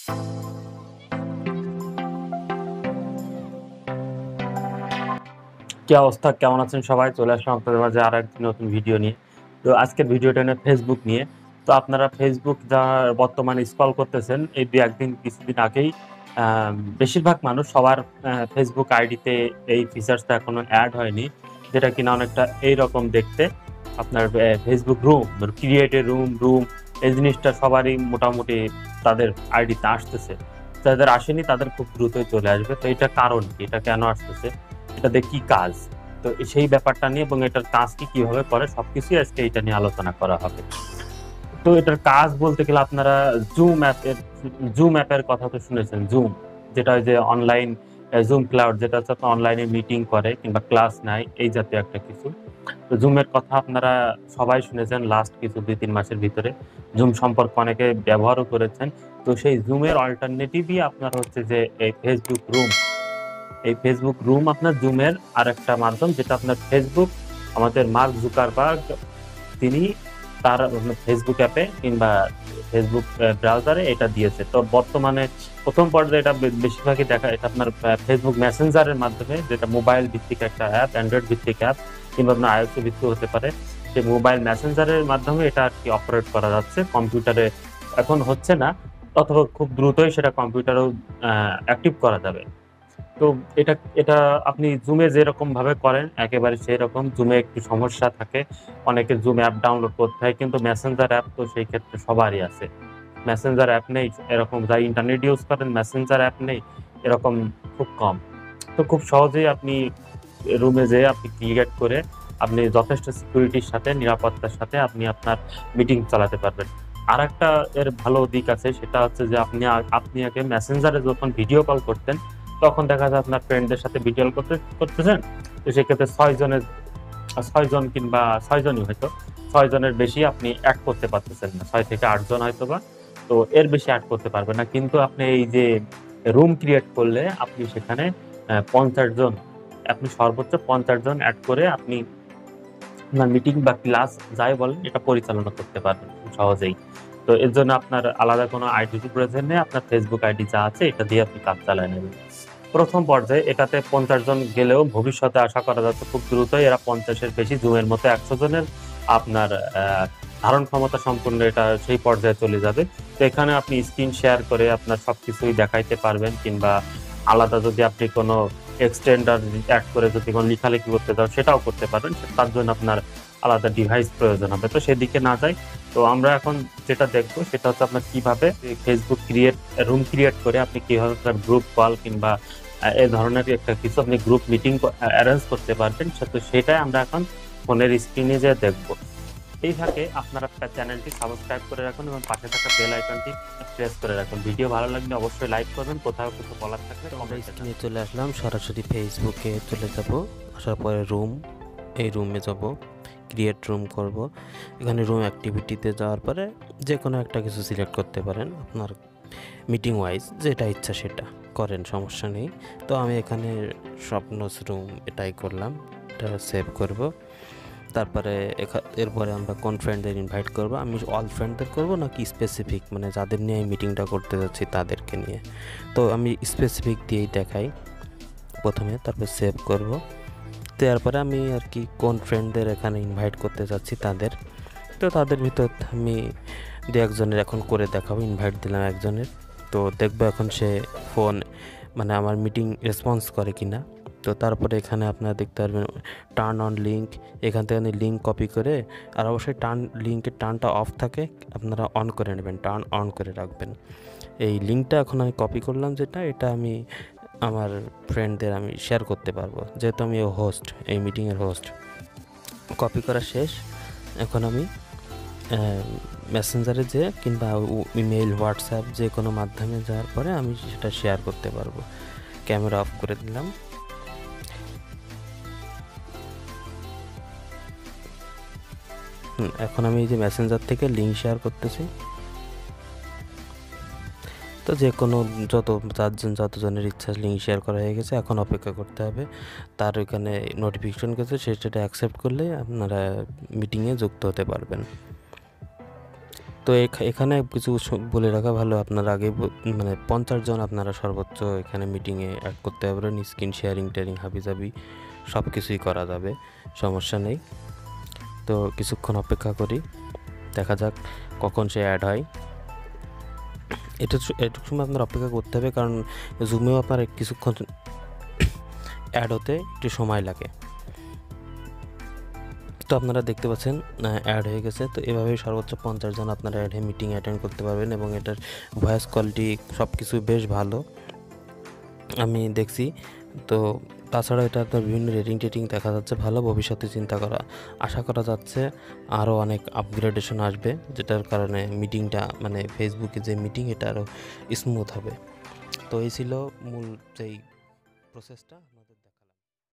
কি অবস্থা, কেমন আছেন সবাই? চলে আসলাম আপনাদের মাঝে আর একটি নতুন ভিডিও নিয়ে। তো আজকের ভিডিওটা নিয়ে ফেসবুক নিয়ে। তো আপনারা ফেসবুক যা বর্তমানে স্ক্রল করতেছেন, এই দুই একদিন কিছুদিন আগেই বেশিরভাগ মানুষ সবার ফেসবুক আইডিতে এই ফিচার্সটা এখনো অ্যাড হয়নি, যেটা কিনা অনেকটা এইরকম দেখতে। আপনার ফেসবুক রুম, ক্রিয়েটে রুম এই জিনিসটা সবারই মোটামুটি তাদের আইডিতে আসতেছে। যাদের আসেনি তাদের খুব দ্রুতই চলে আসবে। তো এটা কারণ কি, এটা কেন আসতেছে, এটাতে কি কাজ, তো সেই ব্যাপারটা নিয়ে এবং এটার কাজ কি কিভাবে করে সবকিছুই আজকে এটা নিয়ে আলোচনা করা হবে। তো এটার কাজ বলতে গেলে আপনারা জুম অ্যাপের কথা তো শুনেছেন। জুম, যেটা ওই যে অনলাইন জুম ক্লাউড, যেটা হচ্ছে আপনার অনলাইনে মিটিং করে কিংবা ক্লাস নেয়, এই জাতীয় একটা কিছু। তো জুমের কথা আপনারা সবাই শুনেছেন লাস্ট কিছু 2-3 মাসের ভিতরে। জুম সম্পর্কে অনেকে ব্যবহারও করেছেন। তো সেই জুমের অল্টারনেটিভই আপনার হচ্ছে যে এই ফেসবুক রুম। এই ফেসবুক রুম আপনার জুমের আরেকটা মাধ্যম, যেটা আপনার ফেসবুক, আমাদের মার্ক জুকারবার্গ, তিনি তার ফেসবুক অ্যাপে কিংবা ফেসবুক ব্রাউজারে এটা দিয়েছে। তো বর্তমানে প্রথম পর্যায়ে এটা বেশিরভাগই দেখা, এটা আপনার ফেসবুক মেসেঞ্জারের মাধ্যমে, যেটা মোবাইল ভিত্তিক একটা অ্যাপ, অ্যান্ড্রয়েড ভিত্তিক অ্যাপ কিংবা আপনার আইওএস ভিত্তিক হতে পারে। সেই মোবাইল মেসেঞ্জারের মাধ্যমে এটা আর কি অপারেট করা যাচ্ছে। কম্পিউটারে এখন হচ্ছে না, অথবা খুব দ্রুতই সেটা কম্পিউটারেও অ্যাক্টিভ করা যাবে। তো এটা এটা আপনি জুমে যেরকম ভাবে করেন একেবারে সেই রকম। জুমে একটু সমস্যা থাকে, অনেকে জুম অ্যাপ ডাউনলোড করতে হয়, কিন্তু মেসেঞ্জার অ্যাপ তো সেই ক্ষেত্রে সবারই আছে। মেসেঞ্জার অ্যাপ নেই এরকম, যারা ইন্টারনেট ইউজ করেন মেসেঞ্জার অ্যাপ নেই এরকম খুব কম। তো খুব সহজেই আপনি রুমে যেয়ে আপনি ক্রিয়েট করে আপনি যথেষ্ট সিকিউরিটির সাথে, নিরাপত্তার সাথে আপনি আপনার মিটিং চালাতে পারবেন। আর একটা এর ভালো দিক আছে, সেটা হচ্ছে যে আপনি আগে মেসেঞ্জারে যখন ভিডিও কল করতেন, তখন দেখা যায় আপনার ফ্রেন্ডদের সাথে ভিডিও করতেছেন। তো সেক্ষেত্রে 6 জন কিংবা 6 জনই হয়তো, 6 জনের বেশি আপনি অ্যাড করতে পারতেছেন না, 6 থেকে 8 জন হয়তো বা। তো এর বেশি অ্যাড করতে পারবেন না। কিন্তু আপনি এই যে রুম ক্রিয়েট করলে আপনি সেখানে 50 জন, আপনি সর্বোচ্চ 50 জন অ্যাড করে আপনি আপনার মিটিং বা ক্লাস যাই বলেন এটা পরিচালনা করতে পারবেন খুব সহজেই। তো এর জন্য আপনার আলাদা কোনো আইডির প্রয়োজন নেই। আপনার ফেসবুক আইডি যা আছে এটা দিয়ে আপনি কাজ চালায় নেবেন। প্রথম পর্যায়ে এটাতে 50 জন গেলেও ভবিষ্যতে আশা করা যাচ্ছে খুব দ্রুতই এরা 50-এর বেশি, জুমের মতো 100 জনের আপনার ধারণ ক্ষমতা সম্পূর্ণ এটা সেই পর্যায়ে চলে যাবে। তো এখানে আপনি স্ক্রিন শেয়ার করে আপনার সবকিছুই দেখাইতে পারবেন, কিংবা আলাদা যদি আপনি কোনো এক্সটেন্ডার অ্যাড করে যদি কোনো লেখালেখি করতে চান সেটাও করতে পারবেন। তার জন্য আপনার আলাদা ডিভাইস প্রয়োজন হবে। তো সেদিকে না যাই, তো আমরা এখন যেটা দেখবো সেটা হচ্ছে আপনার কিভাবে ফেসবুক রুম ক্রিয়েট করে আপনি কিভাবে আপনার গ্রুপ কল কিংবা এই ধরনের একটা কিছু আপনি গ্রুপ মিটিং অ্যারেঞ্জ করতে পারবেন। তো সেটাই আমরা এখন ফোনের স্ক্রিনে যে দেখবো। এই ফাঁকে আপনারা চ্যানেলটি সাবস্ক্রাইব করে রাখুন এবং পাশে থাকা বেল আইকনটি প্রেস করে রাখুন। ভিডিও ভালো লাগলে অবশ্যই লাইক করবেন, কোথাও কিছু বলার থাকলে স্ক্রিনে চলে আসলাম, সরাসরি ফেসবুকে চলে যাব। আসার পরে রুম, এই রুমে যাব, ক্রিয়েট রুম করব। এখানে রুম অ্যাক্টিভিটিতে যাওয়ার পরে যে কোনো একটা কিছু সিলেক্ট করতে পারেন, আপনার মিটিং ওয়াইজ যেটা ইচ্ছা সেটা করেন, সমস্যা নেই। তো আমি এখানে স্বপ্নস রুম এটাই করলাম, এটা সেভ করব। তারপরে এরপরে আমরা কোন ফ্রেন্ডদের ইনভাইট করব, আমি অল ফ্রেন্ডদের করব নাকি স্পেসিফিক, মানে যাদের নিয়ে আমি মিটিংটা করতে যাচ্ছি তাদেরকে নিয়ে। তো আমি স্পেসিফিক দিয়েই দেখাই প্রথমে, তারপর সেভ করব। তো এরপরে আমি আর কি কোন ফ্রেন্ডদের এখানে ইনভাইট করতে যাচ্ছি তাদের, তো তাদের ভিতর আমি 2-1জনের এখন করে দেখাবো। ইনভাইট দিলাম একজনের, তো দেখবো এখন সে ফোন মানে আমার মিটিং রেসপন্স করে কিনা। তো তারপরে এখানে আপনারা দেখতে পারবেন টার্ন অন লিঙ্ক, এখান থেকে লিঙ্ক কপি করে, আর অবশ্যই লিঙ্কের টার্নটা অফ থাকে আপনারা অন করে নেবেন, টার্ন অন করে রাখবেন। এই লিঙ্কটা এখন আমি কপি করলাম, যেটা এটা আমি আমার ফ্রেন্ডদের আমি শেয়ার করতে পারবো, যেহেতু আমি হোস্ট, এই মিটিংয়ের হোস্ট। কপি করা শেষ, এখন আমি মেসেঞ্জারে যে কিংবা ইমেইল, হোয়াটসঅ্যাপ যে কোনো মাধ্যমে যাওয়ার পরে আমি সেটা শেয়ার করতে পারবো। ক্যামেরা অফ করে দিলাম। এখন আমি এই যে মেসেঞ্জার থেকে লিঙ্ক শেয়ার করতেছি। তো যে কোনো যতজনের ইচ্ছা লিঙ্ক শেয়ার করা হয়ে গেছে, এখন অপেক্ষা করতে হবে তার ওইখানে নোটিফিকেশন গেছে, সেটা অ্যাকসেপ্ট করলে আপনারা মিটিংয়ে যুক্ত হতে পারবেন। তো এখানে কিছু বলে রাখা ভালো, আপনারা আগে মানে 50 জন আপনারা সর্বোচ্চ এখানে মিটিংয়ে অ্যাড করতে পারবেন। স্ক্রিন শেয়ারিং টেয়ারিং হাবিজাবি সব কিছুই করা যাবে, সমস্যা নেই। তো কিছুক্ষণ অপেক্ষা করি, দেখা যাক কখন সে অ্যাড হয়। এটুকু সময় আপনার অপেক্ষা করতে হবে, কারণ জুমেও আপনার কিছুক্ষণ অ্যাড হতে একটু সময় লাগে। তো আপনারা দেখতে পাচ্ছেন অ্যাড হয়ে গেছে। তো এভাবেই সর্বোচ্চ 50 জন আপনারা অ্যাড হয়ে মিটিং অ্যাটেন্ড করতে পারবেন, এবং এটার ভয়েস কোয়ালিটি সব কিছু বেশ ভালো আমি দেখছি। তো তাছাড়া এটা আপনার বিভিন্ন রেটিং দেখা যাচ্ছে ভালো। ভবিষ্যতে আশা করা যাচ্ছে আরও অনেক আপগ্রেডেশন আসবে, যেটার কারণে মিটিংটা মানে ফেসবুকে যে মিটিং এটা আরও স্মুথ হবে। তো এই ছিল মূল যেই প্রসেসটা।